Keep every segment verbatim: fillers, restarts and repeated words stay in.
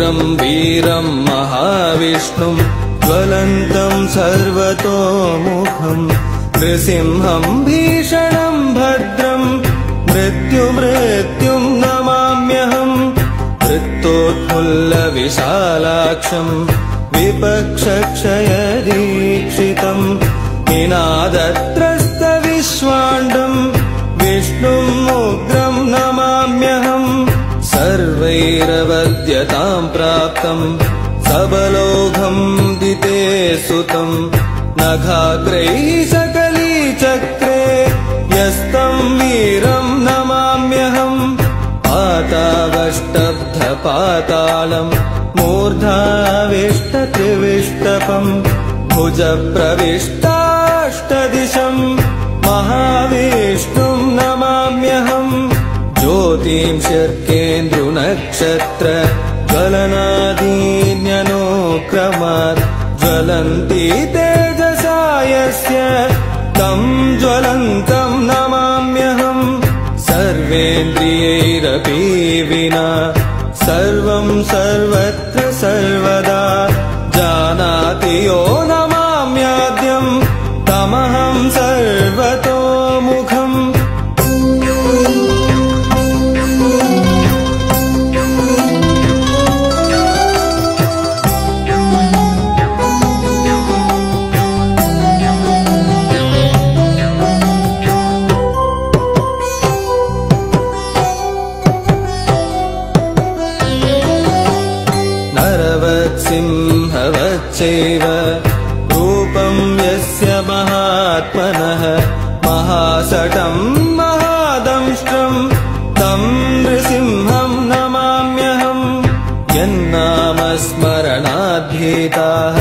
उग्रं वीरं महाविष्णुं ज्वलन्तं सर्वतोमुखं नृसिंहं भीषणं भद्रं मृत्युमृत्युं नमाम्यहम् वृत्तोत्फुल्लविशालाक्षं विपक्षक्षयदीक्षितं निनादत्रस्तविश्वाण्डं विष्णुं उग्रं नमाम्यहम् सर्वैरवद्यतां प्राप्तं सबलोघं दिते सुतं नखाग्रैः सकलीचक्रे यस्तं वीरं नमाम्यहम् पातावष्टब्धपातालं मूर्धाविष्टत्रिविष्टपं भुजप्रविष्टाष्टदिशं महाविष्णुं नमाम्यहम् ज्योतिंशर्केन्दुनक्षत्र ज्वलनादीन्यनुक्रमात् ज्वलन्ति तेजसा यस्य तं ज्वलन्तं नमाम्यहम् सर्वेन्द्रियैरपि विना सर्वं सर्वत्र सर्वदा जानाति यो नमाम्याद्यं तमहं सर्वतोमुखम् सिंहवच्चैव रूपं यस्य महात्मनः महासटं महादंष्ट्रं तं नृसिंहं नमाम्यहम् यन्नामस्मरणाद्भीताः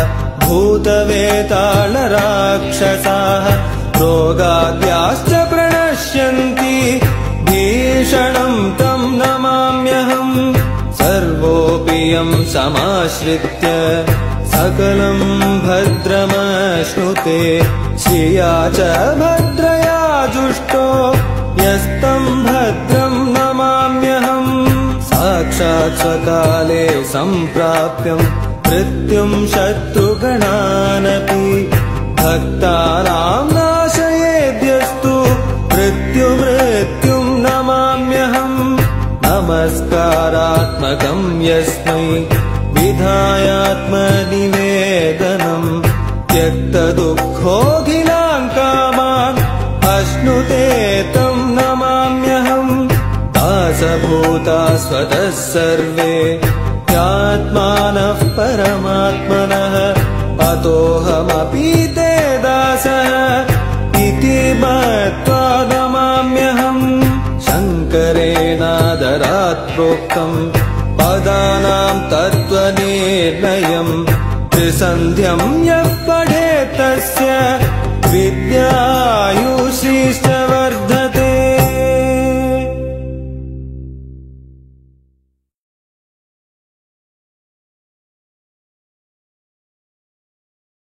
भूतवेतालराक्षसाः रोगाद्याश्च प्रणश्यन्ति भीषणं तं नमाम्यहम् सर्वोऽपि यं समाश्रित्य सकलं भद्रमश्नुते श्रिया च भद्रया जुष्टो यस्तं भद्रं नमाम्यहम् साक्षात् स्वकाले सम्प्राप्यं मृत्युं शत्रुगणानपि भक्तानां नाशयेद्यस्तु मृत्युमृत्युं नमाम्यहम् नमस्कारात्मकं यस्मै विधायात्मनिवेदनं त्यक्तदुःखोऽखिलान् कामान् अश्नुते तं नमाम्यहम् दासभूता स्वतः सर्वे ह्यात्मानः परमात्मनः अतोऽहमपि ते दासः इति मत्वा नमाम्यहम् शङ्करेणादरात् प्रोक्तं पदानां तत्त्वनिर्णयं त्रिसन्ध्यं यः पठेत् तस्य विद्या